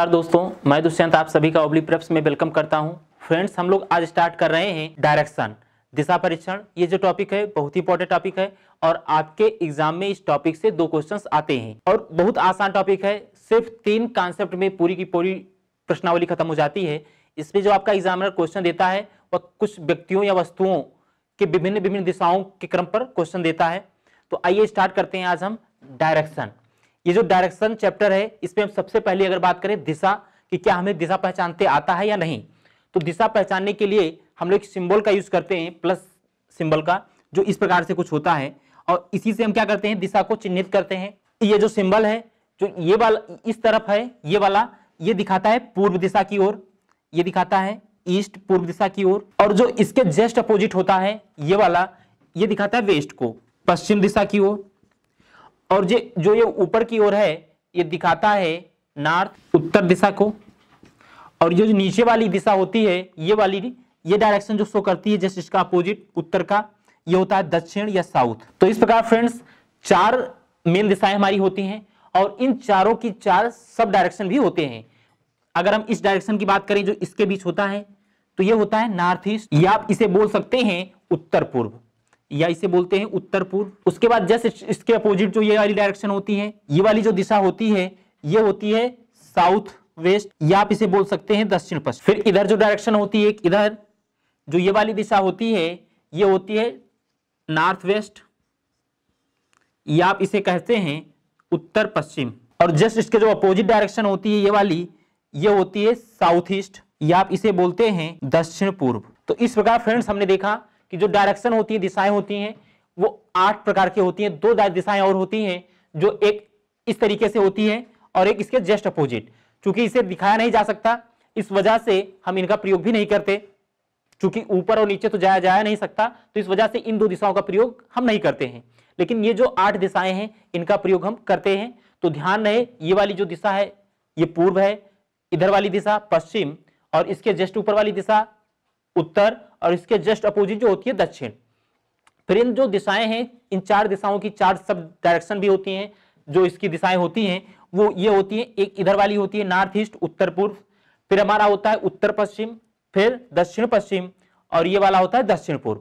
नमस्कार दोस्तों, मैं दुष्यंत आप सभी का ओबली प्रेप्स में वेलकम करता हूं। फ्रेंड्स, हम लोग आज स्टार्ट कर रहे हैं डायरेक्शन, दिशा परीक्षण। ये जो टॉपिक है बहुत ही इंपॉर्टेंट टॉपिक है और आपके एग्जाम में इस टॉपिक से 2 क्वेश्चंस आते हैं और बहुत आसान टॉपिक है। सिर्फ 3 कॉन्सेप्ट में पूरी की पूरी प्रश्नावली खत्म हो जाती है। इसमें जो आपका एग्जामिनर क्वेश्चन देता है वह कुछ व्यक्तियों या वस्तुओं के विभिन्न दिशाओं के क्रम पर क्वेश्चन देता है। तो आइए स्टार्ट करते हैं आज हम डायरेक्शन। ये जो डायरेक्शन चैप्टर है इसमें हम सबसे पहले अगर बात करें दिशा कि क्या हमें दिशा पहचानते आता है या नहीं, तो दिशा पहचानने के लिए हम लोग सिंबल का यूज करते हैं, प्लस सिंबल का, जो इस प्रकार से कुछ होता है और इसी से हम क्या करते हैं, दिशा को चिन्हित करते हैं। ये जो सिंबल है, जो ये वाला इस तरफ है, ये वाला ये दिखाता है पूर्व दिशा की ओर, ये दिखाता है ईस्ट पूर्व दिशा की ओर, और जो इसके जस्ट अपोजिट होता है ये वाला, ये दिखाता है वेस्ट को, पश्चिम दिशा की ओर, और जो ये ऊपर की ओर है ये दिखाता है नॉर्थ, उत्तर दिशा को, और ये जो नीचे वाली दिशा होती है ये वाली, ये डायरेक्शन जो शो करती है जस्ट इसका अपोजिट उत्तर का, ये होता है दक्षिण या साउथ। तो इस प्रकार फ्रेंड्स 4 मेन दिशाएं हमारी होती हैं और इन चारों की 4 सब डायरेक्शन भी होते हैं। अगर हम इस डायरेक्शन की बात करें जो इसके बीच होता है तो ये होता है नॉर्थ ईस्ट, या आप इसे बोल सकते हैं उत्तर पूर्व, या इसे बोलते हैं उत्तर पूर्व। उसके बाद जस्ट इसके अपोजिट जो ये वाली डायरेक्शन होती है, ये वाली जो दिशा होती है ये होती है साउथ वेस्ट, या आप इसे बोल सकते हैं दक्षिण पश्चिम। फिर इधर जो डायरेक्शन होती है, इधर जो ये वाली दिशा होती है ये होती है नॉर्थ वेस्ट, या आप इसे कहते हैं उत्तर पश्चिम, और जस्ट इसके जो अपोजिट डायरेक्शन होती है ये वाली, ये होती है साउथ ईस्ट, या आप इसे बोलते हैं दक्षिण पूर्व। तो इस प्रकार फ्रेंड्स हमने देखा कि जो डायरेक्शन होती है, दिशाएं होती हैं, वो 8 प्रकार की होती हैं। 2 दिशाएं और होती हैं जो एक इस तरीके से होती है और एक इसके जस्ट अपोजिट। क्योंकि इसे दिखाया नहीं जा सकता इस वजह से हम इनका प्रयोग भी नहीं करते, क्योंकि ऊपर और नीचे तो जाया नहीं सकता, तो इस वजह से इन 2 दिशाओं का प्रयोग हम नहीं करते हैं। लेकिन ये जो 8 दिशाएं हैं इनका प्रयोग हम करते हैं। तो ध्यान रहे, ये वाली जो दिशा है ये पूर्व है, इधर वाली दिशा पश्चिम, और इसके जस्ट ऊपर वाली दिशा उत्तर, और इसके जस्ट अपोजिट जो होती है दक्षिण। फिर इन जो दिशाएं हैं, इन 4 दिशाओं की 4 सब डायरेक्शन भी होती हैं। जो इसकी दिशाएं होती हैं वो ये होती हैं, एक इधर वाली होती है नॉर्थ ईस्ट उत्तर पूर्व, फिर हमारा होता है उत्तर पश्चिम, फिर दक्षिण पश्चिम, और ये वाला होता है दक्षिण पूर्व।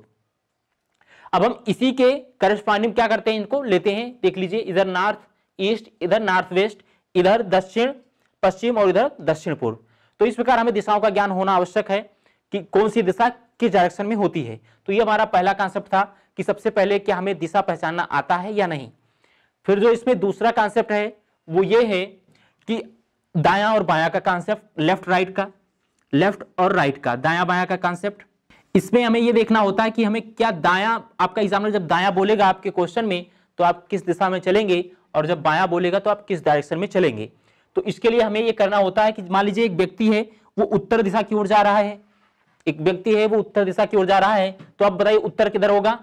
अब हम इसी के करस्पॉन्डिंग क्या करते हैं, इनको लेते हैं। देख लीजिए, इधर नॉर्थ ईस्ट, इधर नॉर्थ वेस्ट, इधर दक्षिण पश्चिम और इधर दक्षिण पूर्व। तो इस प्रकार हमें दिशाओं का ज्ञान होना आवश्यक है कि कौन सी दिशा किस डायरेक्शन में होती है। तो ये हमारा पहला कॉन्सेप्ट था कि सबसे पहले क्या हमें दिशा पहचानना आता है या नहीं। फिर जो इसमें दूसरा कॉन्सेप्ट है वो ये है कि दायां और बायां का कॉन्सेप्ट, लेफ्ट राइट का, लेफ्ट और राइट का, दायां बायां का कॉन्सेप्ट। इसमें हमें ये देखना होता है कि हमें क्या दायां, आपका एग्जामिनर जब दायां बोलेगा आपके क्वेश्चन में तो आप किस दिशा में चलेंगे, और जब बायां बोलेगा तो आप किस डायरेक्शन में चलेंगे। तो इसके लिए हमें ये करना होता है कि मान लीजिए एक व्यक्ति है वो उत्तर दिशा की ओर जा रहा है, एक व्यक्ति है वो उत्तर दिशा की ओर जा रहा है, तो आप बताइए उत्तर किधर होगा,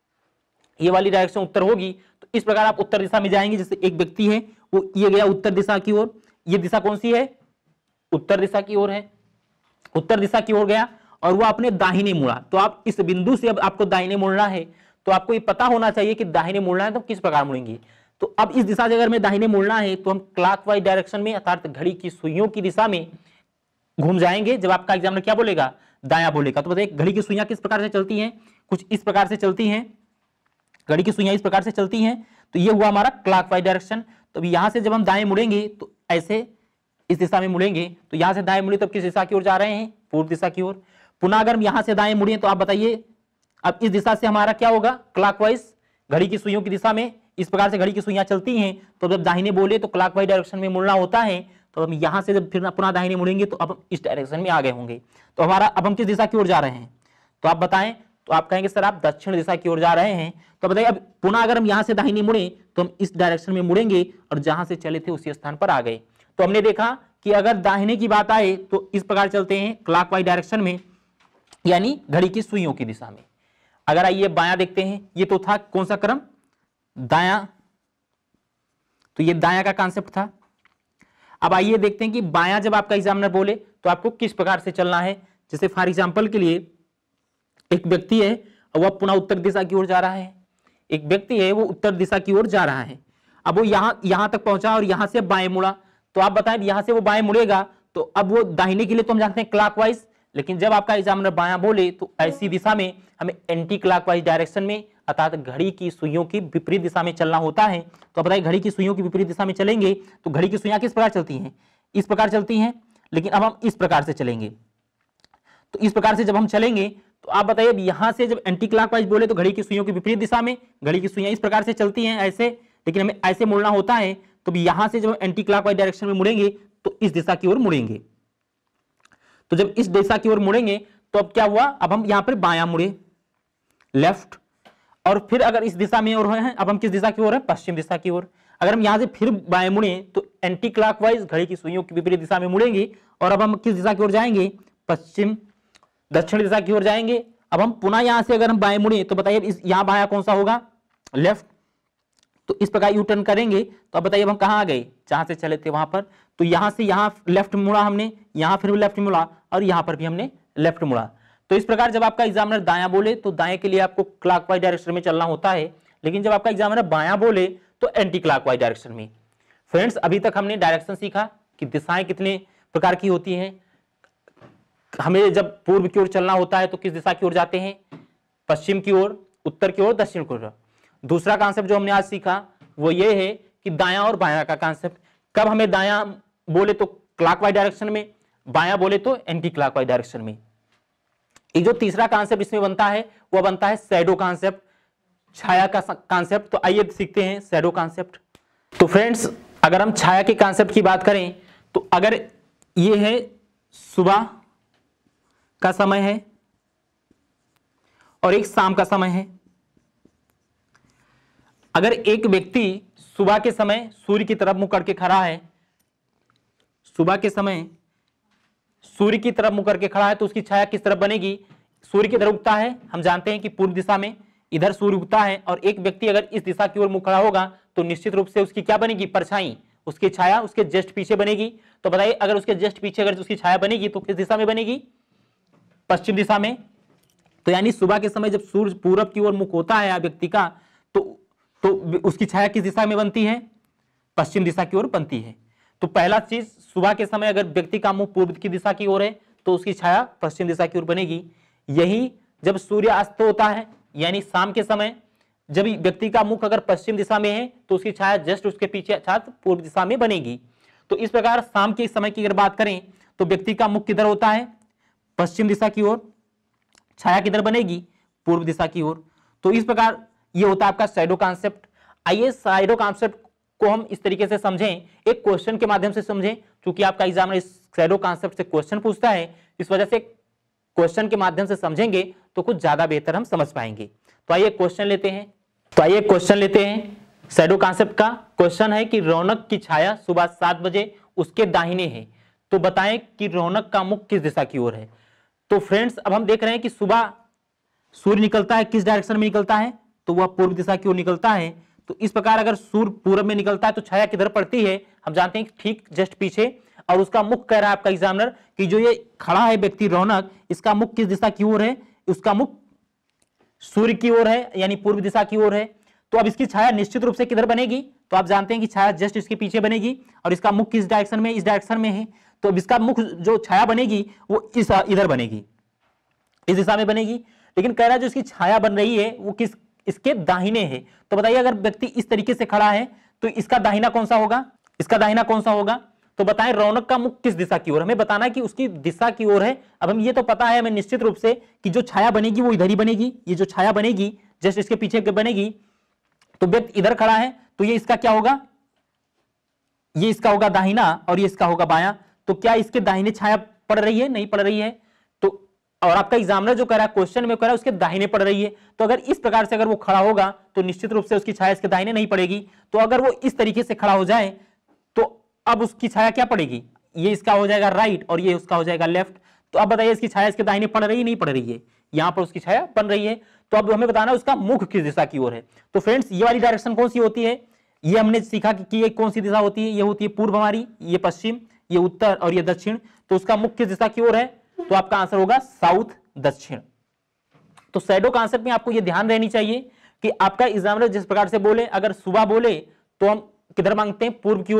ये वाली डायरेक्शन उत्तर होगी। तो इस प्रकार आप उत्तर दिशा में जाएंगे। जैसे एक व्यक्ति है वो ये गया उत्तर दिशा की ओर, ये दिशा कौन सी है, उत्तर दिशा की ओर है, उत्तर दिशा की ओर गया और वो आपने दाहिने मुड़ा। तो आप इस बिंदु से अब आपको दाहिने मुड़ना है, तो आपको ये पता होना चाहिए कि दाहिने मुड़ना है तो किस प्रकार मुड़ेंगे। तो अब इस दिशा से अगर मैं दाहिने मुड़ना है तो हम क्लॉकवाइज डायरेक्शन में, अर्थात घड़ी की सुइयों की दिशा में घूम जाएंगे। जब आपका एग्जामिनर क्या बोलेगा, दायां बोलेगा, तो बताइए घड़ी की सुइयां किस प्रकार से चलती हैं, कुछ इस प्रकार से चलती हैं, घड़ी की सुइयां इस प्रकार से चलती हैं। तो ये हुआ हमारा क्लॉकवाइज डायरेक्शन। तो यहां से जब हम दाएं मुड़ेंगे तो ऐसे इस दिशा में मुड़ेंगे, तो यहां से दाएं मुड़े तो किस दिशा की ओर जा रहे हैं, पूर्व दिशा की ओर। पुनः अगर हम यहां से दाएं मुड़े तो आप बताइए अब इस दिशा से हमारा क्या होगा, क्लॉकवाइज, घड़ी की सुइयों की दिशा में इस प्रकार से घड़ी की सुइयां चलती हैं। तो जब दाहिने बोले तो क्लॉकवाइज डायरेक्शन में मुड़ना होता है। तो हम यहां से जब फिर पुनः दाहिने मुड़ेंगे तो अब इस डायरेक्शन में आ गए होंगे। तो हमारा अब हम किस दिशा की ओर जा रहे हैं, तो आप बताएं। तो आप कहेंगे सर आप दक्षिण दिशा की ओर जा रहे हैं। तो बताइए अब पुनः अगर हम यहां से दाहिने मुड़े तो हम इस डायरेक्शन में मुड़ेंगे और जहां से चले थे उसी स्थान पर आ गए। तो हमने देखा कि अगर दाहिने की बात आए तो इस प्रकार चलते हैं क्लॉकवाइज डायरेक्शन में, यानी घड़ी की सुइयों की दिशा में। अगर आइए बायां देखते हैं, ये तो था कौन सा क्रम, दायां, तो ये दायां का कॉन्सेप्ट था। अब आइए देखते हैं कि बायां जब आपका एग्जामिनर बोले तो आपको किस प्रकार से चलना है। जैसे फॉर एग्जांपल के लिए एक व्यक्ति है और वह पुनः उत्तर दिशा की ओर जा रहा है, एक व्यक्ति है वो उत्तर दिशा की ओर जा रहा है। अब वो यहां तक पहुंचा और यहां से बाएं मुड़ा, तो आप बताएं यहां से वो बाएं मुड़ेगा, तो अब वो दाहिने के लिए तो हम जानते हैं क्लॉकवाइज, लेकिन जब आपका एग्जामिनर बायां बोले तो ऐसी दिशा में हमें एंटी क्लॉकवाइज डायरेक्शन में, अर्थात घड़ी की सुइयों की विपरीत दिशा में चलना होता है। तो बताइए घड़ी की सुइयों की विपरीत दिशा में चलेंगे तो घड़ी की सुइयां किस प्रकार चलती हैं, इस प्रकार चलती हैं, लेकिन अब हम इस प्रकार से चलेंगे। तो इस प्रकार से जब हम चलेंगे तो आप बताइए अब यहां से जब एंटी क्लॉकवाइज बोले तो घड़ी की सुइयों की विपरीत दिशा में, घड़ी की सुइयां इस प्रकार से चलती हैं ऐसे, लेकिन हमें ऐसे मुड़ना होता है। तो यहां से जब एंटी क्लॉकवाइज डायरेक्शन में मुड़ेंगे तो इस दिशा की ओर मुड़ेंगे। तो जब इस दिशा की ओर मुड़ेंगे तो अब क्या हुआ, अब हम यहां पर बायां मुड़े लेफ्ट, और फिर अगर इस दिशा में और है, अब हम किस दिशा की ओर है, पश्चिम दिशा की ओर। अगर हम यहां से फिर बाएं मुड़े तो एंटी क्लॉकवाइज घड़ी की सुइयों की विपरीत दिशा में मुड़ेंगे, और अब हम किस दिशा की ओर जाएंगे, पश्चिम दक्षिण दिशा की ओर जाएंगे। अब हम पुनः यहां से अगर हम बाएं मुड़े तो बताइए इस यहां बायां कौन सा होगा, लेफ्ट। तो इस प्रकार यू टर्न करेंगे तो अब बताइए अब हम कहां आ गए, जहां से चले थे वहां पर। तो यहां से यहां लेफ्ट मुड़ा हमने, यहां फिर भी लेफ्ट मुड़ा, और यहां पर भी हमने लेफ्ट मुड़ा। तो इस प्रकार जब आपका एग्जामिनर दायां बोले तो दाएं के लिए आपको क्लॉकवाइज डायरेक्शन में चलना होता है, लेकिन जब आपका एग्जामिनर बायां बोले तो एंटी क्लॉकवाइज डायरेक्शन में। फ्रेंड्स अभी तक हमने डायरेक्शन सीखा कि दिशाएं कितने प्रकार की होती हैं। हमें जब पूर्व की ओर चलना होता है तो किस दिशा की ओर जाते हैं, पश्चिम की ओर, उत्तर की ओर, दक्षिण की ओर। दूसरा कॉन्सेप्ट जो हमने आज सीखा वो ये है कि दायां और बायां का कॉन्सेप्ट। कब हमें दायां बोले तो क्लॉकवाइज डायरेक्शन में, बायां बोले तो एंटी क्लॉकवाइज डायरेक्शन में। ये जो तीसरा कॉन्सेप्ट इसमें बनता है वो बनता है शैडो कॉन्सेप्ट, छाया का कॉन्सेप्ट। तो आइए सीखते हैं शैडो कॉन्सेप्ट। तो फ्रेंड्स अगर हम छाया के कॉन्सेप्ट की बात करें तो अगर ये है सुबह का समय है और एक शाम का समय है, अगर एक व्यक्ति सुबह के समय सूर्य की तरफ मुंह करके खड़ा है, सुबह के समय सूर्य की तरफ मुंह करके खड़ा है तो उसकी छाया किस तरफ बनेगी, सूर्य की तरफ उगता है, हम जानते हैं कि पूर्व दिशा में इधर सूर्य उगता है, और एक व्यक्ति अगर इस दिशा की ओर मुंह खड़ा होगा तो निश्चित रूप से उसकी क्या बनेगी, परछाई, उसकी छाया उसके जस्ट पीछे बनेगी। तो बताइए अगर उसके जस्ट पीछे अगर उसकी छाया बनेगी तो किस दिशा में बनेगी, पश्चिम दिशा में। तो यानी सुबह के समय जब सूर्य पूरब की ओर मुख होता है व्यक्ति का तो उसकी छाया किस दिशा में बनती है, पश्चिम दिशा की ओर बनती है। तो पहला चीज सुबह के समय अगर व्यक्ति का मुंह पूर्व की दिशा की ओर है तो उसकी छाया पश्चिम दिशा की ओर बनेगी। यही जब सूर्य अस्त होता है यानी शाम के समय जब व्यक्ति का मुख अगर पश्चिम दिशा में है तो उसकी छाया जस्ट उसके पीछे अर्थात पूर्व दिशा में बनेगी। तो इस प्रकार शाम के समय की अगर बात करें तो व्यक्ति का मुख किधर होता है, पश्चिम दिशा की ओर, छाया किधर बनेगी, पूर्व दिशा की ओर। तो इस प्रकार ये होता है आपका शैडो कॉन्सेप्ट। आइए शैडो कॉन्सेप्ट को हम इस तरीके से समझें, एक क्वेश्चन के माध्यम से समझें, क्योंकि आपका एग्जाम में इस शैडो कॉन्सेप्ट से क्वेश्चन पूछता है, इस वजह से क्वेश्चन के माध्यम से समझेंगे तो कुछ ज्यादा बेहतर हम समझ पाएंगे। तो आइए क्वेश्चन लेते हैं। शैडो कॉन्सेप्ट का क्वेश्चन है कि रौनक की छाया सुबह 7 बजे उसके दाहिने है, तो बताएं कि रौनक का मुख किस दिशा की ओर है। तो फ्रेंड्स अब हम देख रहे हैं कि सुबह सूर्य निकलता है, किस डायरेक्शन में निकलता है, तो वह पूर्व दिशा की ओर निकलता है। तो इस प्रकार अगर सूर्य पूर्व में निकलता है तो छाया किधर पड़ती है, हम जानते हैं ठीक जस्ट पीछे, और उसका मुख कह रहा है आपका एग्जामिनर कि जो ये खड़ा है व्यक्ति रौनक, इसका मुख किस दिशा की ओर है, उसका मुख सूर्य की ओर है यानी पूर्व दिशा की ओर है। तो अब इसकी छाया निश्चित रूप से किधर बनेगी, तो आप जानते हैं कि छाया जस्ट इसके पीछे बनेगी, और इसका मुख किस डायरेक्शन में, इस डायरेक्शन में है। तो अब इसका मुख जो छाया बनेगी वो इस इधर बनेगी, इस दिशा में बनेगी, लेकिन कह रहा है जो इसकी छाया बन रही है वो किस, इसके दाहिने है। तो बताइए अगर व्यक्ति इस तरीके से खड़ा है तो इसका दाहिना कौन सा होगा, इसका दाहिना कौन सा होगा। तो बताएं रौनक का मुख किस दिशा की ओर, हमें बताना है कि उसकी दिशा की ओर है। अब हम ये तो पता है हमें निश्चित रूप से कि जो छाया बनेगी वो इधर ही बनेगी, ये जो छाया बनेगी जस्ट इसके पीछे बनेगी। तो व्यक्ति इधर खड़ा है तो ये इसका क्या होगा, ये इसका होगा दाहिना और ये इसका होगा बायां। तो क्या इसके दाहिने छाया पड़ रही है, नहीं पड़ रही है। तो और आपका एग्जामिनर जो कह रहा है क्वेश्चन में कह रहा है उसके दाहिने पड़ रही है। तो अगर इस प्रकार से अगर वो खड़ा होगा तो निश्चित रूप से उसकी छाया इसके दाहिने नहीं पड़ेगी। तो अगर वो इस तरीके से खड़ा हो जाए तो अब उसकी छाया क्या पड़ेगी, ये इसका हो जाएगा राइट और ये उसका हो जाएगा लेफ्ट। तो अब बताइए इसकी छाया इसके दाहिने पड़ रही है, नहीं पड़ रही है, यहां पर उसकी छाया बन रही है। तो अब हमें बताना है उसका मुख किस दिशा की ओर है। तो फ्रेंड्स ये वाली डायरेक्शन कौन सी होती है, ये हमने सीखा कि ये कौन सी दिशा होती है, ये होती है पूर्व हमारी, ये पश्चिम, ये उत्तर और ये दक्षिण। तो उसका मुख किस दिशा की ओर है, तो आपका आंसर होगा साउथ, दक्षिण। तो शैडो कॉन्सेप्ट में आपको ये ध्यान रहनी चाहिए कि आपका एग्जामिनर जिस प्रकार से बोले, अगर सुबह बोले तो हम किधर मांगते हैं, पूर्व की ओर।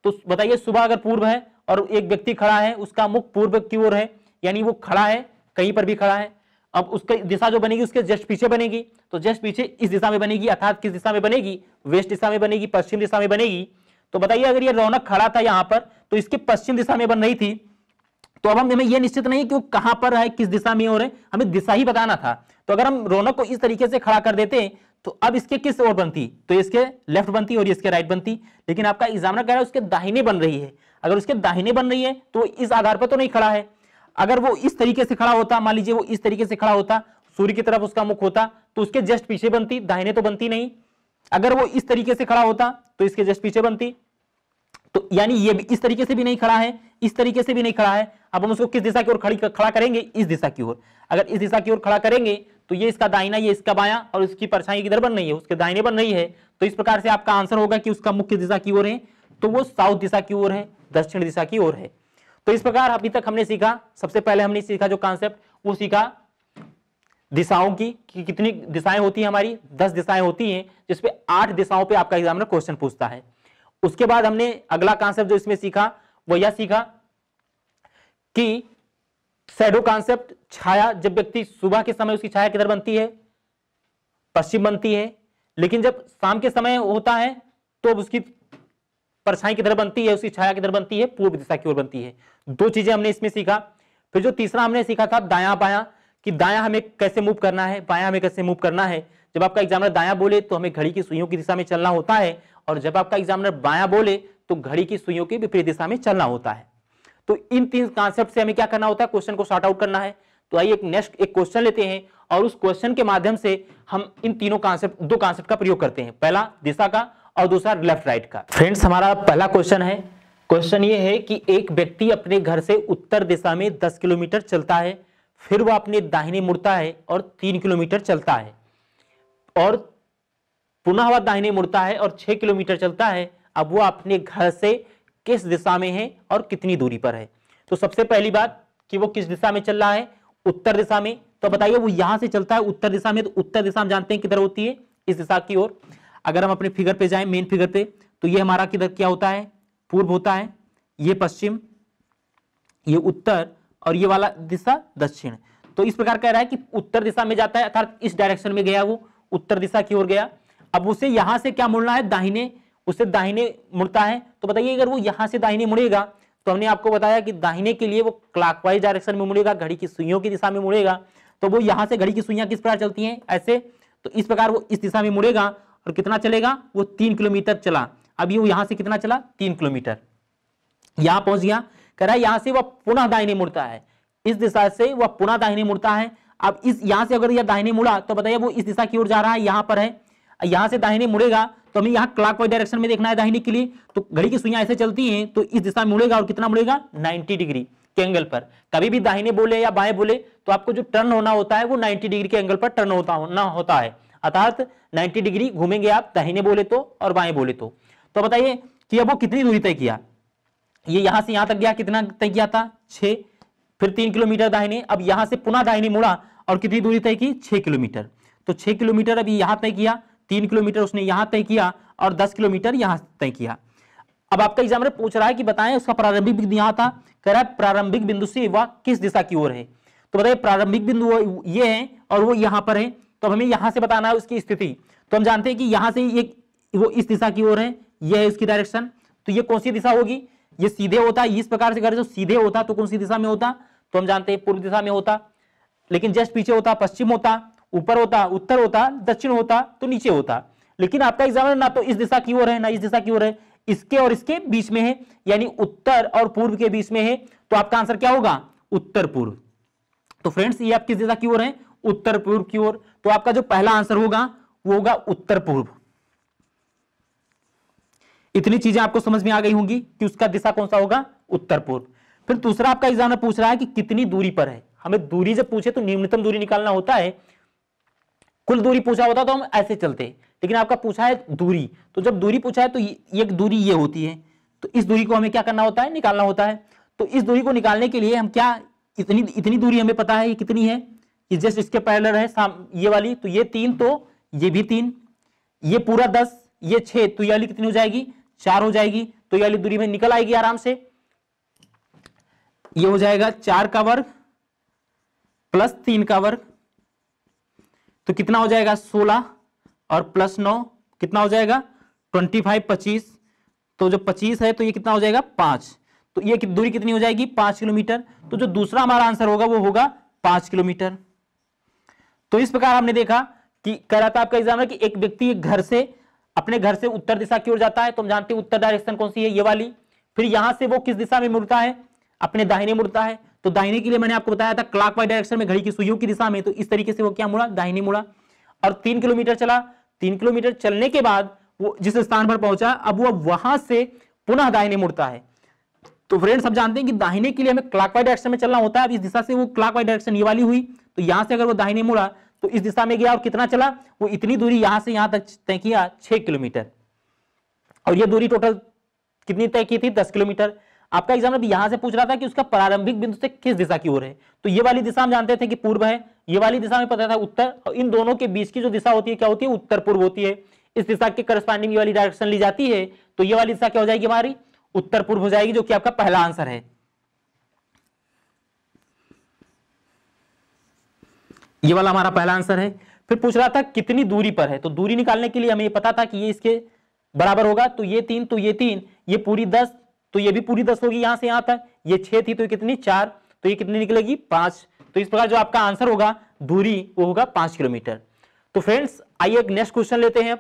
तो बताइए सुबह अगर पूर्व है और एक व्यक्ति खड़ा है, उसका मुख पूर्व की ओर है, यानी वो खड़ा है, कहीं पर भी खड़ा है। अब उसकी दिशा जो बनेगी उसके जस्ट पीछे बनेगी, तो जस्ट पीछे इस दिशा में बनेगी, अर्थात किस दिशा में बनेगी, वेस्ट दिशा में बनेगी, पश्चिम दिशा में बनेगी। तो बताइए अगर ये रौनक खड़ा था यहां पर तो इसके पश्चिम दिशा में बन रही थी, तो अब हमें ये निश्चित नहीं कि वो कहां पर है, किस दिशा में हो रहे, हमें दिशा ही बताना था। तो अगर हम रौनक को इस तरीके से खड़ा कर देते तो अब इसके किस ओर बनती, तो इसके लेफ्ट बनती और इसके राइट बनती। लेकिन आपका एग्जामिनर कह रहा है उसके दाहिने बन रही है। अगर उसके दाहिने बन रही है तो इस आधार पर तो नहीं खड़ा है। अगर वो इस तरीके से खड़ा होता, मान लीजिए वो इस तरीके से खड़ा होता, सूर्य की तरफ उसका मुख होता, तो उसके जस्ट पीछे बनती, दाहिने तो बनती नहीं। अगर वो इस तरीके से खड़ा होता तो इसके जस्ट पीछे बनती। तो यानी ये भी इस तरीके से भी नहीं खड़ा है, इस तरीके से भी नहीं खड़ा है। अब हम उसको किस दिशा की ओर खड़ा करेंगे, इस दिशा की ओर। अगर इस दिशा की ओर खड़ा करेंगे तो ये इसका दाहिना, ये इसका बायां, और इसकी परछाई किधर बन रही है, उसके दाहिने बन रही है। तो इस प्रकार से आपका आंसर होगा कि उसका मुख्य दिशा की ओर है, तो वो साउथ दिशा की ओर है, दक्षिण दिशा की ओर है। तो इस प्रकार अभी तक हमने सीखा, सबसे पहले हमने सीखा जो कॉन्सेप्ट वो सीखा दिशाओं की, कि कितनी दिशाएं होती हैं हमारी, 10 दिशाएं होती हैं, जिसपे 8 दिशाओं पे आपका एग्जामिनर क्वेश्चन पूछता है। उसके बाद हमने अगला कॉन्सेप्ट जो इसमें सीखा वो यह सीखा कि शैडो कॉन्सेप्ट, छाया, जब व्यक्ति सुबह के समय उसकी छाया किधर बनती है, पश्चिम बनती है, लेकिन जब शाम के समय होता है तो उसकी परछाई किधर बनती है, उसकी छाया किधर बनती है, पूर्व दिशा की ओर बनती है। 2 चीजें हमने इसमें सीखा। फिर जो तीसरा हमने सीखा था दायां बायां, कि दायां हमें कैसे मूव करना है, बायां हमें कैसे मूव करना है। जब आपका एग्जामिनर दायां बोले तो हमें घड़ी की सुइयों की दिशा में चलना होता है, और जब आपका एग्जामिनर बायां बोले तो घड़ी की सुइयों की विपरीत दिशा में चलना होता है। तो इन 3 कॉन्सेप्ट से हमें क्या करना होता है, क्वेश्चन को सॉर्ट आउट करना है। तो आइए एक क्वेश्चन लेते हैं और उस क्वेश्चन के माध्यम से हम इन तीनों कॉन्सेप्ट, 2 कॉन्सेप्ट का प्रयोग करते हैं, पहला दिशा का और दूसरा लेफ्ट राइट का। फ्रेंड्स हमारा पहला क्वेश्चन है, क्वेश्चन ये है कि एक व्यक्ति अपने घर से उत्तर दिशा में 10 किलोमीटर चलता है, फिर वह अपने दाहिने मुड़ता है और 3 किलोमीटर चलता है, और पुनः वह दाहिने मुड़ता है और 6 किलोमीटर चलता है। अब वो अपने घर से किस दिशा में है और कितनी दूरी पर है। तो सबसे पहली बात कि वो किस दिशा में चल रहा है, उत्तर दिशा में। तो बताइए वो यहां से चलता है उत्तर दिशा में, तो उत्तर दिशा हम जानते हैं किधर होती है, इस दिशा की ओर। अगर हम अपने फिगर पे जाएं, मेन फिगर पे, तो ये हमारा किधर क्या होता है, पूर्व होता है, ये पश्चिम, ये उत्तर, और ये वाला दिशा दक्षिण। तो इस प्रकार कह रहा है कि उत्तर दिशा में जाता है, अर्थात इस डायरेक्शन में गया, वो उत्तर दिशा की ओर गया। अब उसे यहां से क्या मुड़ना है, दाहिने, उसे दाहिने मुड़ता है। तो बताइए अगर वो यहां से दाहिने मुड़ेगा तो हमने आपको बताया कि दाहिने के लिए वो क्लॉकवाइज डायरेक्शन में मुड़ेगा, घड़ी की सुइयों की दिशा में मुड़ेगा। तो वो यहां से घड़ी की सुइयां किस प्रकार चलती हैं, ऐसे, तो इस प्रकार वो इस दिशा में मुड़ेगा और कितना चलेगा, वो 3 किलोमीटर चला। अब ये यहां से कितना चला, 3 किलोमीटर, यहां पहुंच गया। कह रहा है यहां से वह पुनः दाहिने मुड़ता है, इस दिशा से वह पुनः दाहिने मुड़ता है। अब इस यहां से अगर यह दाहिने मुड़ा तो बताइए वो इस दिशा की ओर जा रहा है, यहां पर है, यहां से दाहिने मुड़ेगा तो हमें यहां क्लॉकवाइज डायरेक्शन में देखना है दाहिने के लिए। तो घड़ी की सुइयां ऐसे चलती हैं, तो इस दिशा में मुड़ेगा और कितना मुड़ेगा, 90 डिग्री के एंगल पर। कभी भी दाहिने बोले या बाएं बोले तो आपको जो टर्न होना होता है वो 90 डिग्री के एंगल पर टर्न होता है, अर्थात 90 डिग्री घूमेंगे आप, दाहिने बोले तो और बाएं बोले तो। तो बताइए कि अब वो कितनी दूरी तय किया, ये यहां से यहां तक गया, कितना तय किया था, 6, फिर 3 किलोमीटर दाहिने। अब यहां से पुनः दाहिने मुड़ा और कितनी दूरी तय की, 6 किलोमीटर। तो 6 किलोमीटर अभी यहां तय किया, 3 किलोमीटर उसने यहां तय किया और 10 किलोमीटर यहां तय किया। अब आपका एग्जामिनर पूछ रहा है कि बताएं उसका प्रारंभिक बिंदु यहां था, कह रहा है प्रारंभिक बिंदु से वह किस दिशा की ओर है। तो बताइए प्रारंभिक बिंदु ये है और वो यहां पर है, तो हमें यहां से बताना है उसकी स्थिति। तो हम जानते हैं कि यहां से वो इस दिशा की ओर है, ये है उसकी डायरेक्शन। तो ये कौन सी दिशा होगी, ये सीधे होता है, इस प्रकार से अगर जो सीधे होता तो कौन सी दिशा में होता, तो हम जानते हैं पूर्व दिशा में होता, लेकिन जस्ट पीछे होता पश्चिम होता, ऊपर होता उत्तर होता, दक्षिण होता तो नीचे होता। लेकिन आपका एग्जामिनर ना तो इस दिशा की ओर है ना इस दिशा की ओर है, इसके और इसके बीच में है, यानी उत्तर और पूर्व के बीच में है। तो आपका आंसर क्या होगा, उत्तर पूर्व। तो फ्रेंड्स ये आप किस दिशा की ओर है, उत्तर पूर्व की ओर। तो आपका जो पहला आंसर होगा वो होगा उत्तर पूर्व। इतनी चीजें आपको समझ में आ गई होंगी कि उसका दिशा कौन सा होगा, उत्तर पूर्व। फिर दूसरा आपका एग्जामिनर पूछ रहा है कि कितनी दूरी पर है। हमें दूरी जब पूछे तो न्यूनतम दूरी निकालना होता है, कुल दूरी पूछा होता तो हम ऐसे चलते, लेकिन आपका पूछा है दूरी। तो जब दूरी पूछा है तो एक दूरी ये होती है, तो इस दूरी को हमें क्या करना होता है, निकालना होता है। तो इस दूरी को निकालने के लिए हम क्या, इतनी दूरी हमें पता है ये कितनी है, ये जस्ट इसके पैरेलल है ये वाली, तो ये 3, तो ये भी 3, ये पूरा 10, ये 6, तो ये वाली कितनी हो जाएगी, 4 हो जाएगी। तो ये वाली दूरी में निकल आएगी आराम से। ये हो जाएगा 4 का वर्ग प्लस 3 का वर्ग, तो कितना हो जाएगा 16 और प्लस 9 कितना हो जाएगा 25, 25, तो जो 25 है तो ये कितना हो जाएगा 5, तो ये दूरी कितनी हो जाएगी 5 किलोमीटर। तो जो दूसरा हमारा आंसर होगा वो होगा 5 किलोमीटर। तो इस प्रकार हमने देखा कि कह रहा था आपका एग्जाम है कि एक व्यक्ति घर से अपने घर से उत्तर दिशा की ओर जाता है, तो हम जानते हैं उत्तर डायरेक्शन कौन सी है, ये वाली। फिर यहां से वो किस दिशा में मुड़ता है, अपने दाहिने मुड़ता है। तो दाहिने के लिए मैंने आपको बताया था क्लॉकवाइज डायरेक्शन में, घड़ी की सुइयों की दिशा में, तो इस तरीके से वो क्या मुड़ा, दाहिने मुड़ा। और 3 किलोमीटर चला, 3 किलोमीटर चलने के बाद वो जिस स्थान पर पहुंचा अब वो वहां से पुनः दाहिने मुड़ता है। तो फ्रेंड्स आप जानते हैं कि दाहिने के लिए हमें क्लॉकवाइज डायरेक्शन में चलना होता है। अब इस दिशा से वो क्लॉकवाइज डायरेक्शन ये वाली हुई, तो यहां से अगर वो दाहिने मुड़ा तो इस दिशा में गया और कितना चला, वो इतनी दूरी यहां से यहां तक तय किया 6 किलोमीटर। और ये दूरी टोटल कितनी तय की थी 10 किलोमीटर। आपका एग्जाम अब यहां से पूछ रहा था कि उसका प्रारंभिक बिंदु से किस दिशा की ओर है, तो ये वाली दिशा हम जानते थे कि पूर्व है, ये वाली दिशा में पता था उत्तर, और इन दोनों के बीच की जो दिशा होती है क्या होती है, उत्तर पूर्व होती है। इस दिशा के करस्पॉन्डिंग ये वाली डायरेक्शन ली जाती है, तो ये वाली दिशा क्या हो जाएगी हमारी, उत्तर पूर्व हो जाएगी, जो कि आपका पहला आंसर है। ये वाला हमारा पहला आंसर है। फिर पूछ रहा था कितनी दूरी पर है, तो दूरी निकालने के लिए हमें ये पता था कि ये इसके बराबर होगा, तो ये 3, तो ये 3, ये पूरी 10, तो ये भी पूरी 10 होगी यहां से यहां तक। ये 6 थी तो ये कितनी 4, तो ये कितनी निकलेगी 5। तो इस प्रकार जो आपका आंसर होगा दूरी वो होगा 5 किलोमीटर। तो फ्रेंड्स आइए एक नेक्स्ट क्वेश्चन लेते हैं।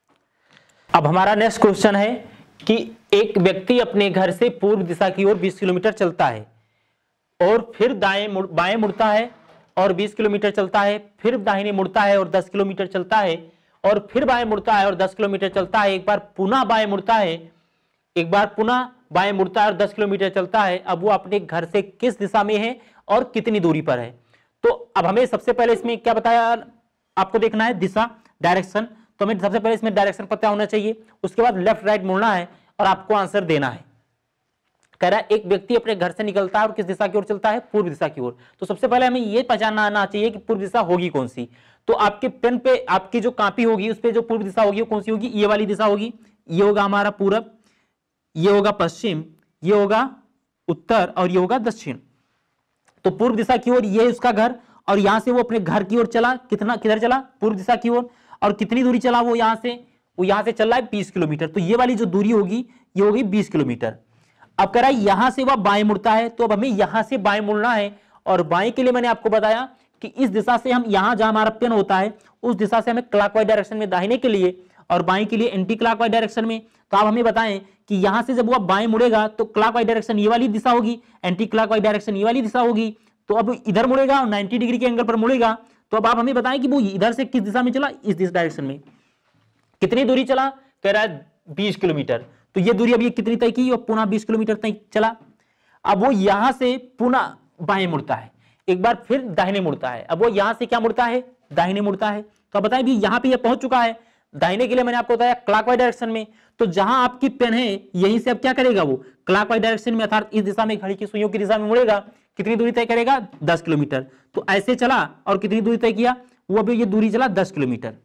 अब हमारा नेक्स्ट क्वेश्चन है कि एक व्यक्ति अपने घर से पूर्व दिशा की ओर 20 किलोमीटर चलता है और फिर बाएं मुड़ता है और 20 किलोमीटर चलता है, फिर दाहिने मुड़ता है और 10 किलोमीटर चलता है, और फिर बाएं मुड़ता है और 10 किलोमीटर चलता है, एक बार पुनः बाएं मुड़ता है, एक बार पुनः बाएं मुड़ता है और 10 किलोमीटर चलता है। अब वो अपने घर से किस दिशा में है और कितनी दूरी पर है। तो अब हमें सबसे पहले इसमें क्या बताया आपको देखना है, दिशा, डायरेक्शन। तो हमें सबसे पहले इसमें डायरेक्शन पता होना चाहिए, उसके बाद लेफ्ट राइट मुड़ना है और आपको आंसर देना है। कह रहा है एक व्यक्ति अपने घर से निकलता है और किस दिशा की ओर चलता है, पूर्व दिशा की ओर। तो सबसे पहले हमें यह पहचानना आना चाहिए कि पूर्व दिशा होगी कौन सी। तो आपके पेन पे आपकी जो कॉपी होगी उस पे जो पूर्व दिशा होगी वो कौन सी होगी, ये वाली दिशा होगी। ये होगा हमारा पूरब, ये होगा पश्चिम, ये होगा उत्तर और ये होगा दक्षिण। तो पूर्व दिशा की ओर ये उसका घर, और यहां से वो अपने घर की ओर चला, किधर चला, पूर्व दिशा की ओर। और कितनी दूरी चला वो यहां से चल रहा है 20 किलोमीटर। तो ये वाली जो दूरी होगी ये होगी 20 किलोमीटर। अब कह रहा है यहां से वह बाएं मुड़ता है, तो अब हमें यहां से बाएं मुड़ना है, और बाएं के लिए मैंने आपको बताया कि इस दिशा से हम यहां जहां हमारा पेन होता है उस दिशा से हमें क्लॉकवाइज डायरेक्शन में दाहिने के लिए और बाएं के लिए एंटी क्लॉकवाइज डायरेक्शन में। तो आप हमें बताएं कि यहां से जब वो बाएं मुड़ेगा तो क्लॉकवाइज डायरेक्शन ये वाली दिशा होगी, एंटी क्लॉकवाइज डायरेक्शन ये वाली दिशा होगी। तो अब इधर मुड़ेगा और 90 डिग्री के एंगल पर मुड़ेगा। तो अब आप हमें बताएं कि वो इधर से किस दिशा में चला, इस डायरेक्शन में। कितनी दूरी चला, कह रहा है 20 किलोमीटर। तो ये दूरी अब ये कितनी तय की और पुनः 20 किलोमीटर तक चला। अब वो यहां से पुनः बाएं मुड़ता है, एक बार फिर दाहिने मुड़ता है। अब वो यहां से क्या मुड़ता है, दाहिने मुड़ता है। तो अब बताएं भी यहां पे ये पहुंच चुका है, दाहिने के लिए मैंने आपको बताया क्लॉकवाइज डायरेक्शन में। तो जहां आपकी पेन है यहीं से अब क्या करेगा वो क्लॉकवाइज डायरेक्शन में, अर्थात इस दिशा में घड़ी की सुइयों की दिशा में मुड़ेगा। कितनी दूरी तय करेगा, 10 किलोमीटर। तो ऐसे चला और कितनी दूरी तय किया, वो अभी ये दूरी चला 10 किलोमीटर।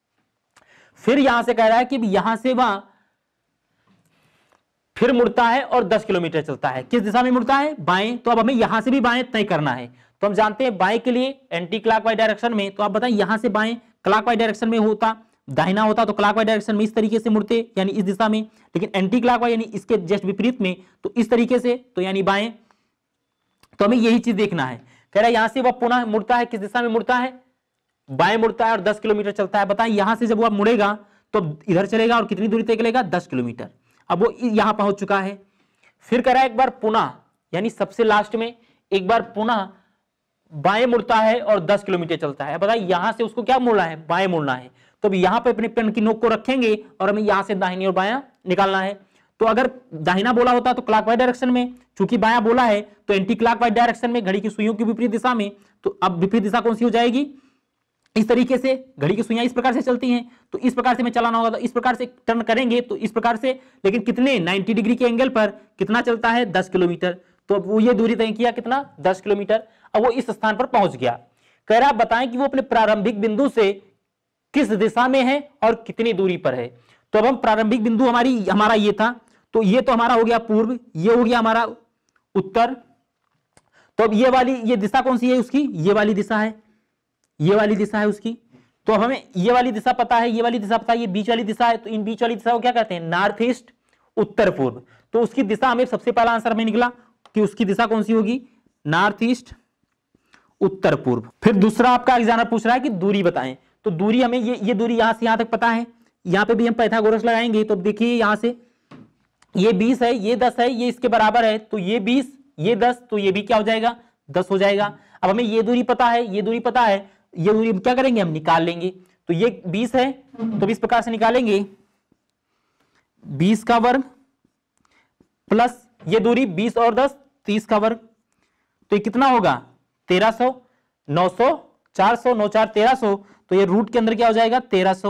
फिर यहां से कह रहा है कि यहां से वह फिर मुड़ता है और 10 किलोमीटर चलता है। किस दिशा में मुड़ता है, बाएं। तो अब हमें यहां से भी बाएं तय करना है। तो हम जानते हैं बाएं के लिए एंटी क्लॉकवाइज डायरेक्शन में। तो आप बताएं यहां से बाएं क्लॉकवाइज डायरेक्शन में होता, दाहिना होता तो क्लॉकवाइज डायरेक्शन में इस तरीके से मुड़ते, यानी इस दिशा में। लेकिन एंटी क्लॉकवाइज यानी इसके जस्ट विपरीत में, तो इस तरीके से, तो यानी बाएं। तो हमें यही चीज देखना है। कह रहा है यहां से वह पुनः मुड़ता है, किस दिशा में मुड़ता है, बाएं मुड़ता है और 10 किलोमीटर चलता है। बताएं यहां से जब वह मुड़ेगा तो इधर चलेगा और कितनी दूरी तय करेगा, 10 किलोमीटर। अब वो यहां पहुंच चुका है। फिर कह रहा है एक बार पुनः, यानी सबसे लास्ट में एक बार पुनः बाएं मुड़ता है और 10 किलोमीटर चलता है। बताइए यहां से उसको क्या मुड़ना है, बाएं मुड़ना है। तो अब यहां पे अपने पेन की नोक को रखेंगे और हमें यहां से दाहिनी और बायां निकालना है। तो अगर दाहिना बोला होता तो क्लॉकवाइज डायरेक्शन में, चूंकि बायां बोला है तो एंटी क्लॉकवाइज डायरेक्शन में, घड़ी की सुइयों की विपरीत दिशा में। तो अब विपरीत दिशा कौन सी हो जाएगी, इस तरीके से। घड़ी की सुइयां इस प्रकार से चलती हैं, तो इस प्रकार से में चलाना होगा। तो इस प्रकार से टर्न करेंगे तो इस प्रकार से, लेकिन कितने 90 डिग्री के एंगल पर कितना चलता है, 10 किलोमीटर। तो अब वो ये दूरी तय किया कितना, 10 किलोमीटर। अब वो इस स्थान पर पहुंच गया। कह रहा बताएं कि वो अपने प्रारंभिक बिंदु से किस दिशा में है और कितनी दूरी पर है। तो अब हम प्रारंभिक बिंदु हमारा ये था, तो तो ये तो हमारा हो गया पूर्व, ये हो गया हमारा उत्तर। तो अब ये दिशा कौन सी है उसकी, ये वाली दिशा है, ये वाली दिशा है उसकी। तो अब हमें ये वाली दिशा पता है, ये वाली दिशा पता है, ये बीच वाली दिशा है, तो इन बीच वाली दिशा को क्या कहते हैं, नॉर्थ ईस्ट, उत्तर पूर्व। तो उसकी दिशा हमें सबसे पहला आंसर हमें निकला कि उसकी दिशा कौन सी होगी, नॉर्थ ईस्ट, उत्तर पूर्व। फिर दूसरा आपका एग्जामिनर पूछ रहा है कि दूरी बताएं। तो दूरी हमें ये दूरी यहां से यहां तक पता है, यहां पे भी हम पाइथागोरस लगाएंगे। तो देखिए यहां से ये 20 है, ये 10 है, ये इसके बराबर है, तो ये 20, ये 10, तो ये भी क्या हो जाएगा, 10 हो जाएगा। अब हमें ये दूरी पता है, ये दूरी पता है, ये दूरी क्या करेंगे, हम निकाल लेंगे। तो ये 20 है, तो इस प्रकार से निकालेंगे 20 का वर्ग प्लस ये दूरी 20 और 10 30 का वर्ग, तो ये कितना होगा 1300, 900, 400, 9 4 1300, तो ये रूट के अंदर क्या हो जाएगा 1300।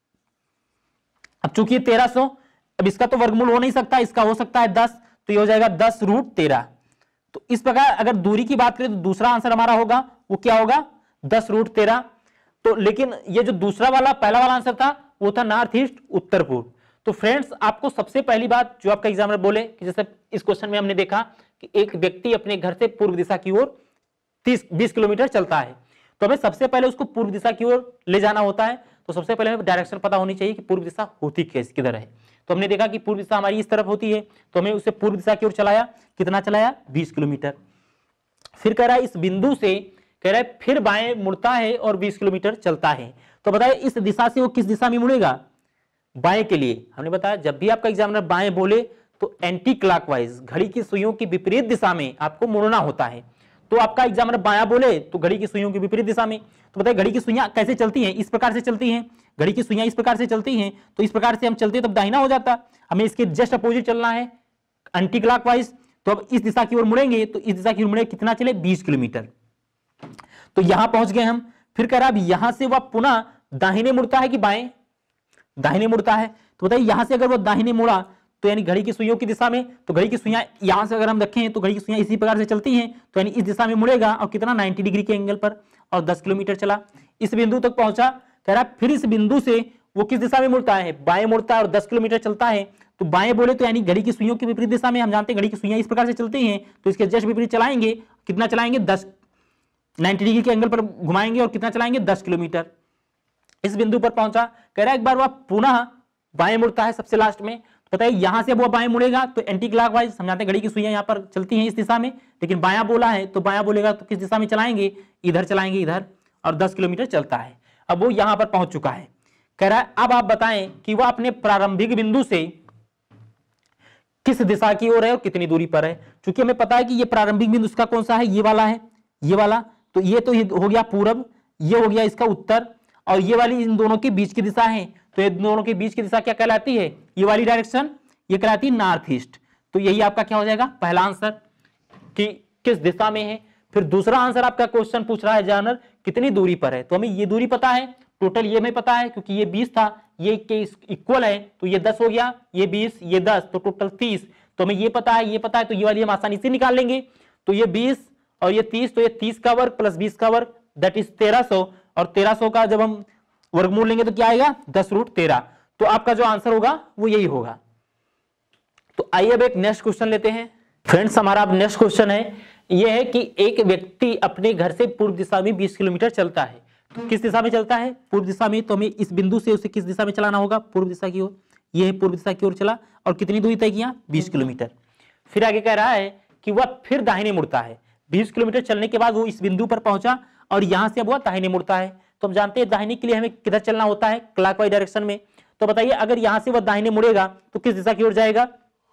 अब चूंकि 1300, अब इसका तो वर्गमूल हो नहीं सकता, इसका हो सकता है 10, तो ये हो जाएगा 10 रूट 13। तो इस प्रकार अगर दूरी की बात करें तो दूसरा आंसर हमारा होगा वो क्या होगा 10 रूट 13। तो लेकिन ये जो दूसरा वाला पहला वाला आंसर था वो था नॉर्थ ईस्ट, उत्तर पूर्व। तो फ्रेंड्स आपको सबसे पहली बात जो आपका एग्जामिनर बोले कि जैसे इस क्वेश्चन में हमने देखा कि एक व्यक्ति अपने घर से पूर्व दिशा की ओर 20 किलोमीटर चलता है, तो हमें सबसे पहले उसको पूर्व दिशा की ओर ले जाना होता है। तो सबसे पहले हमें डायरेक्शन पता होनी चाहिए कि पूर्व दिशा होती किधर है। तो हमने देखा कि पूर्व दिशा हमारी इस तरफ होती है, तो हमें उसे पूर्व दिशा की ओर चलाया, कितना चलाया 20 किलोमीटर। फिर कह रहा है इस बिंदु से, कह रहा है फिर बाएं मुड़ता है और 20 किलोमीटर चलता है। तो बताइए इस दिशा से वो किस दिशा में मुड़ेगा, बाएं के लिए। हमने बताया जब भी आपका एग्जामिनर बाएं बोले तो एंटी क्लॉकवाइज, घड़ी की सुइयों की विपरीत दिशा में आपको मुड़ना होता है। तो आपका एग्जामिनर बायां बोले तो घड़ी की सुइयों की विपरीत दिशा में। तो बताइए घड़ी की सुइयां कैसे चलती हैं, इस प्रकार से चलती हैं, घड़ी की सुइयां इस प्रकार से चलती हैं। तो इस प्रकार से हम चलते तब दाहिना हो जाता, हमें इसके जस्ट अपोजिट चलना है एंटी क्लॉकवाइज। तो अब इस दिशा की ओर मुड़ेंगे, तो इस दिशा की ओर मुड़े कितना चले 20 किलोमीटर। तो यहां पहुंच गए हम। फिर कह रहा अब यहां से वह पुनः दाहिने मुड़ता है कि बाएं, दाहिने मुड़ता है। तो बताइए यहां से अगर वो दाहिने मुड़ा तो यानी घड़ी की सुइयों की दिशा में, तो घड़ी की सुइयां यहां से अगर हम रखें तो घड़ी की सुइयां इसी प्रकार से चलती हैं, तो यानी इस दिशा में मुड़ेगा और कितना 90 डिग्री के एंगल पर, और 10 किलोमीटर चला, इस बिंदु तक पहुंचा। कह रहा फिर इस बिंदु से वो किस दिशा में मुड़ता है, बाएं मुड़ता है और 10 किलोमीटर चलता है। तो बाएं बोले तो यानी घड़ी की सुइयों की विपरीत दिशा में, हम जानते हैं घड़ी की सुइयां इस प्रकार से चलती हैं, तो इसके जस्ट विपरीत चलाएंगे, कितना चलाएंगे 90 डिग्री के एंगल पर घुमाएंगे और कितना चलाएंगे 10 किलोमीटर। इस बिंदु पर पहुंचा, कह रहा है एक बार वह पुनः बाएं मुड़ता है सबसे लास्ट में। तो बताइए यहां से वो बाएं मुड़ेगा तो एंटी क्लॉकवाइज, हम जानते हैं घड़ी की सुइयां यहां पर चलती हैं इस दिशा में, लेकिन बायां बोला है तो बायां बोलेगा तो किस दिशा में चलाएंगे, इधर चलाएंगे इधर, और 10 किलोमीटर चलता है। अब वो यहां पर पहुंच चुका है। कह रहा है अब आप बताएं कि वह अपने प्रारंभिक बिंदु से किस दिशा की ओर है और कितनी दूरी पर है। क्योंकि हमें पता है कि ये प्रारंभिक बिंदु उसका कौन सा है, ये वाला है, ये वाला। तो ये तो हो गया पूरब, ये हो गया इसका उत्तर, और ये वाली इन दोनों के बीच की दिशा है। तो ये दोनों के बीच की दिशा क्या कहलाती है, ये वाली डायरेक्शन, ये कहलाती है नॉर्थ ईस्ट। तो यही आपका क्या हो जाएगा पहला आंसर कि किस दिशा में है। फिर दूसरा आंसर आपका क्वेश्चन पूछ रहा है जानर कितनी दूरी पर है। तो हमें ये दूरी पता है, टोटल ये हमें पता है क्योंकि ये 20 था, ये के इक्वल है, तो ये 10 हो गया, ये 20, ये 10, तो टोटल 30। तो हमें ये पता है, ये पता है, तो ये वाली हम आसानी से निकाल लेंगे। तो ये 20 और ये 30, तो ये 30 का वर्ग प्लस 20 का वर्ग, दैट इज 1300, और 1300 का जब हम वर्गमूल लेंगे तो क्या आएगा 10 रूट 13। तो आपका जो आंसर होगा वो यही होगा। तो आइए अब एक नेक्स्ट क्वेश्चन लेते हैं फ्रेंड्स। हमारा अब नेक्स्ट क्वेश्चन है, यह है कि एक व्यक्ति अपने घर से पूर्व दिशा में 20 किलोमीटर चलता है। तो किस दिशा में चलता है, पूर्व दिशा में। तो हमें इस बिंदु से उसे किस दिशा में चलाना होगा, पूर्व दिशा की ओर। यह है पूर्व दिशा की ओर चला और कितनी दूरी तय किया 20 किलोमीटर। फिर आगे कह रहा है कि वह फिर दाहिने मुड़ता है। 20 किलोमीटर चलने के बाद वो इस बिंदु पर पहुंचा और यहां से अब वह दाहिने मुड़ता है। तो हम जानते हैं दाहिने के लिए हमें किधर चलना होता है, क्लॉकवाइज डायरेक्शन में। तो बताइए अगर यहां से वह दाहिने मुड़ेगा तो किस दिशा की ओर जाएगा।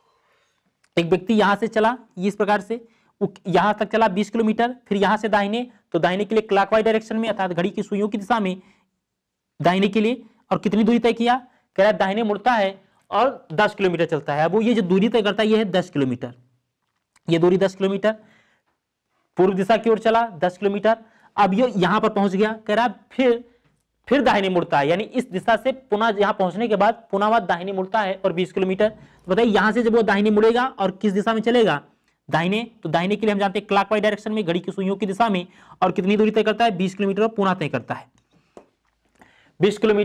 एक व्यक्ति यहां से चला, ये इस प्रकार से यहां तक चला 20 किलोमीटर, फिर यहां से दाहिने, तो दाहिने के लिए क्लॉकवाइज डायरेक्शन में अर्थात घड़ी की सुइयों की दिशा में दाहिने के लिए, और कितनी दूरी तय किया, कह रहा है दाहिने मुड़ता है और 10 किलोमीटर चलता है। अब वो ये जो दूरी तय करता है ये है 10 किलोमीटर, ये दूरी 10 किलोमीटर, पूर्व दिशा की ओर चला 10 किलोमीटर। अब ये यहां पर पहुंच गया, कह रहा है फिर दाहिने मुड़ता है, यानी इस दिशा से पुनः यहां पहुंचने के बाद पुनः वह दाहिने मुड़ता है और 20 किलोमीटर। तो बताइए यहां से जब वो दाहिने मुड़ेगा और किस दिशा में चलेगा, दाहिने। तो दाहिने के लिए हम जानते हैं क्लॉकवाइज डायरेक्शन में, घड़ी की सुइयों की दिशा में, और कितनी दूरी तय करता है 20 किलोमीटर और पुनः तय करता है 20 किलोमीटर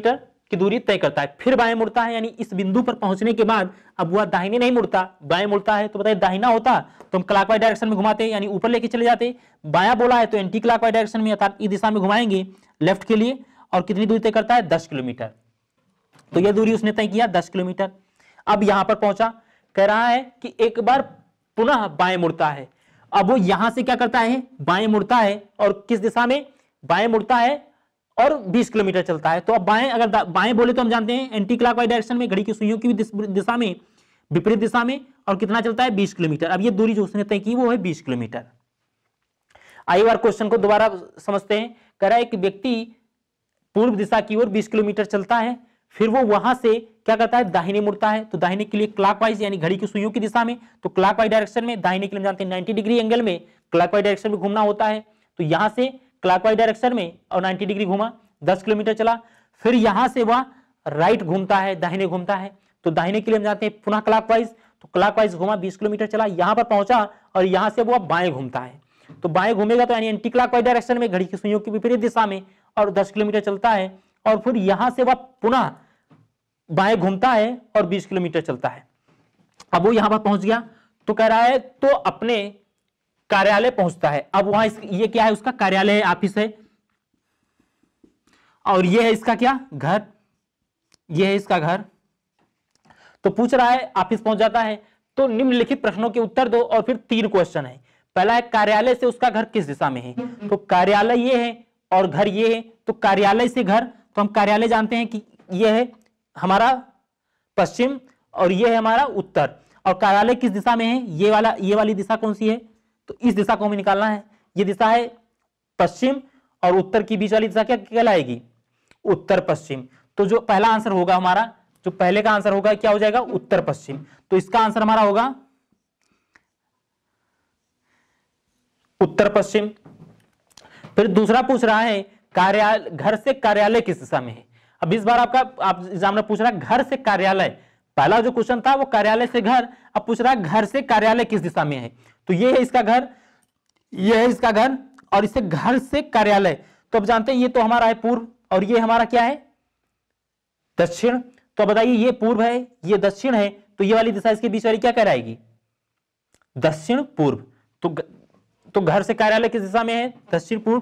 की दूरी तय करता है, फिर बाएं मुड़ता है, यानी इस बिंदु पर पहुंचने के बाद अब वह दाहिने नहीं मुड़ता, बाएं मुड़ता है। तो बताइए दाहिना होता तो हम क्लॉकवाइज डायरेक्शन में घुमाते, यानी ऊपर लेके चले जाते। बायां बोला है तो एंटी क्लॉकवाइज डायरेक्शन में अर्थात इस दिशा में घुमाएंगे लेफ्ट के लिए। और कितनी दूरी तय करता है? 10 किलोमीटर। तो यह दूरी उसने तय किया 10 किलोमीटर। अब यहां पर पहुंचा, कह रहा है कि एक बार पुनः बाएं मुड़ता है। अब वो यहां से क्या करता है? बाएं मुड़ता है, और किस दिशा में? बाएं मुड़ता है और 20 किलोमीटर चलता है। तो अब बाएं, अगर बाएं बोले तो हम जानते हैं एंटी क्लॉकवाइज डायरेक्शन में, घड़ी की सुइयों की दिशा में, विपरीत दिशा में, और कितना चलता है? 20 किलोमीटर। अब ये दूरी जो उसने तय की वो है 20 किलोमीटर। आइए बार क्वेश्चन को दोबारा समझते हैं। कह रहा है कि व्यक्ति पूर्व दिशा की ओर 20 किलोमीटर चलता है, फिर वो वहां से क्या करता है? दाहिने मुड़ता है। तो दाहिने के लिए क्लॉकवाइज यानी घड़ी की सुइयों की दिशा में, तो क्लॉकवाइज डायरेक्शन में दाहिने के लिए जानते हैं 90 डिग्री एंगल में क्लॉकवाइज डायरेक्शन में घूमना होता है। तो यहां से क्लॉकवाइज डायरेक्शन में और 90 डिग्री घूमा, 10 किलोमीटर चला। फिर यहां से वह राइट घूमता है, दाहिने घूमता है। तो दाहिने के लिए हम जानते हैं पुनः क्लॉकवाइज, तो क्लॉकवाइज घूमा, 20 किलोमीटर चला, यहां पर पहुंचा और यहां से वह बाएं घूमता है। तो बाएं घूमेगा तो यानी एंटी क्लॉकवाइज डायरेक्शन में, घड़ी की सुइयों की विपरीत दिशा में, और 10 किलोमीटर चलता है। और फिर यहां से वह पुनः बाएं घूमता है और 20 किलोमीटर चलता है। अब वो यहां पर पहुंच गया, तो कह रहा है तो अपने कार्यालय पहुंचता है। अब वहां ये क्या है? उसका कार्यालय है, ऑफिस है, और ये है इसका क्या? घर। ये है इसका घर। तो पूछ रहा है, ऑफिस पहुंच जाता है तो निम्नलिखित प्रश्नों के उत्तर दो, और फिर 3 क्वेश्चन है। पहला है कार्यालय से उसका घर किस दिशा में है? तो कार्यालय ये है और घर ये है। तो कार्यालय से घर, तो हम कार्यालय जानते हैं कि ये है हमारा पश्चिम और ये है हमारा उत्तर। और कार्यालय किस दिशा में है? ये वाली दिशा कौन सी है? तो इस दिशा को हमें निकालना है। ये दिशा है पश्चिम, और उत्तर की बीच वाली दिशा क्या कहलाएगी? उत्तर पश्चिम। तो जो पहला आंसर होगा हमारा, जो पहले का आंसर होगा क्या हो जाएगा? उत्तर पश्चिम। तो इसका आंसर हमारा होगा उत्तर पश्चिम। फिर दूसरा पूछ रहा है कार्यालय, घर से कार्यालय किस दिशा में है? अब इस बार आप एग्जामिनर पूछ रहा है घर से कार्यालय। पहला जो क्वेश्चन था वो कार्यालय से घर, अब पूछ रहा है घर से कार्यालय किस दिशा में है? तो ये है इसका घर, ये है इसका घर, और इससे घर से कार्यालय। तो अब जानते हैं ये तो हमारा है पूर्व, और ये हमारा क्या है? दक्षिण। तो बताइए ये पूर्व है, ये दक्षिण है, तो ये वाली दिशा इसके बीच वाली क्या कहलाएगी? दक्षिण पूर्व। तो घर से कार्यालय किस दिशा में है? दक्षिण पूर्व,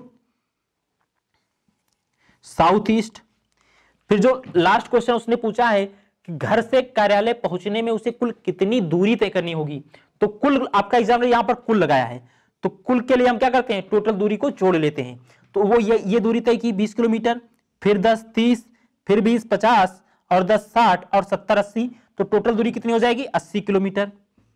साउथ ईस्ट। फिर जो लास्ट क्वेश्चन उसने पूछा है कि घर से कार्यालय पहुंचने में उसे कुल कितनी दूरी तय करनी होगी? तो कुल आपका एग्जाम ने यहां पर कुल लगाया है, तो कुल के लिए हम क्या करते हैं? टोटल दूरी को जोड़ लेते हैं। तो वो ये दूरी तय की 20 किलोमीटर, फिर 10 30, फिर 20 50, और 10 60, और 70 80। तो टोटल दूरी कितनी हो जाएगी? 80 किलोमीटर।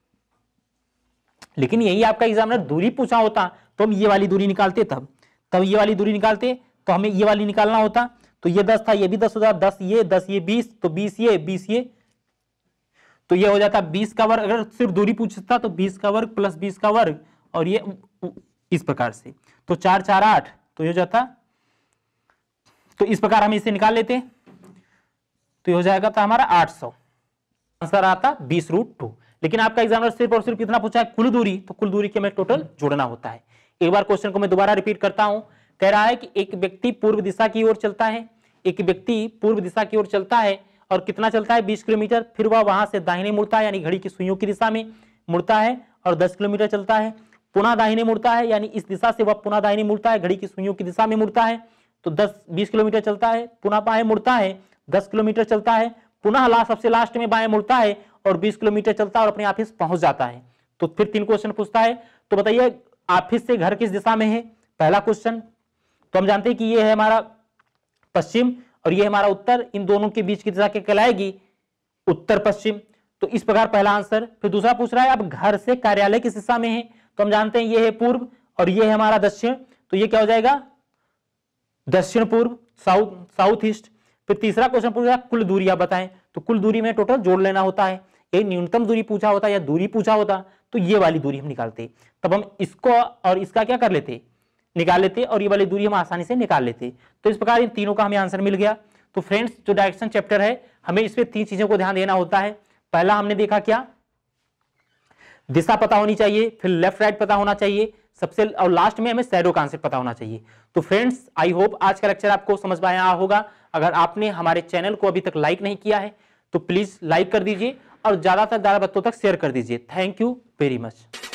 लेकिन यही आपका एग्जामिनर दूरी पूछा होता तो हम ये वाली दूरी निकालते, तब ये वाली दूरी निकालते, तो हमें ये वाली निकालना होता। तो ये 10 था, ये भी 10 हो जाता, 10 ये 20, तो 20 ये 20 ये, तो ये हो जाता 20 का वर्ग। अगर सिर्फ दूरी पूछता तो 20 का वर्ग प्लस 20 का वर्ग, और ये इस प्रकार से, तो 4 4 8, तो ये हो जाता। तो इस प्रकार हम इसे निकाल लेते, तो ये हो जाएगा था हमारा 800। आंसर आता 20√2। लेकिन आपका एग्जामिनर सिर्फ और सिर्फ कितना पूछा है? कुल दूरी। तो कुल दूरी के हमें टोटल जोड़ना होता है। एक बार क्वेश्चन को मैं दोबारा रिपीट करता हूं। कह रहा है कि एक व्यक्ति पूर्व दिशा की ओर चलता है, एक व्यक्ति पूर्व दिशा की ओर चलता है, और कितना चलता है? 20 किलोमीटर। फिर वह वहां से दाहिने मुड़ता है, यानी घड़ी की सुइयों की दिशा में मुड़ता है, और 10 किलोमीटर चलता है। पुनः दाहिने मुड़ता है, यानी इस दिशा से वह पुनः दाहिने मुड़ता है, घड़ी की सुइयों की दिशा में मुड़ता है, तो 20 किलोमीटर चलता है। पुनः बाएं मुड़ता है, 10 किलोमीटर चलता है, पुनः सबसे लास्ट में बाएं मुड़ता है और 20 किलोमीटर चलता है और अपने ऑफिस पहुंच जाता है। तो फिर 3 क्वेश्चन पूछता है। तो बताइए ऑफिस से घर किस दिशा में है? पहला क्वेश्चन तो हम जानते हैं कि ये है हमारा पश्चिम और ये है हमारा उत्तर, इन दोनों के बीच की दिशा क्या कहलाएगी? उत्तर पश्चिम। तो इस प्रकार पहला आंसर। फिर दूसरा पूछ रहा है अब घर से कार्यालय किस दिशा में है? तो हम जानते हैं ये है पूर्व और ये है हमारा दक्षिण, तो ये क्या हो जाएगा? दक्षिण पूर्व, साउथ ईस्ट। फिर तीसरा क्वेश्चन पूछा कुल दूरी आप बताएं, तो कुल दूरी में टोटल जोड़ लेना होता है। ये न्यूनतम दूरी पूछा होता या दूरी पूछा होता तो ये वाली दूरी हम निकालते, तब हम इसको और इसका क्या कर लेते? निकाल लेते, और ये वाली दूरी हम आसानी से निकाल लेते। तो इस प्रकार इन तीनों का हमें आंसर मिल गया। तो फ्रेंड्स जो डायरेक्शन चैप्टर है हमें इसमें 3 चीजों को ध्यान देना होता है। पहला हमने देखा क्या? दिशा पता होनी चाहिए, फिर लेफ्ट राइट पता होना चाहिए, सबसे और लास्ट में हमें शैडो कॉन्सेप्ट पता होना चाहिए। तो फ्रेंड्स आई होप आज का लेक्चर आपको समझ में आया होगा। अगर आपने हमारे चैनल को अभी तक लाइक नहीं किया है तो प्लीज लाइक कर दीजिए और ज्यादा से ज्यादा बच्चों तक शेयर कर दीजिए। Thank you very much.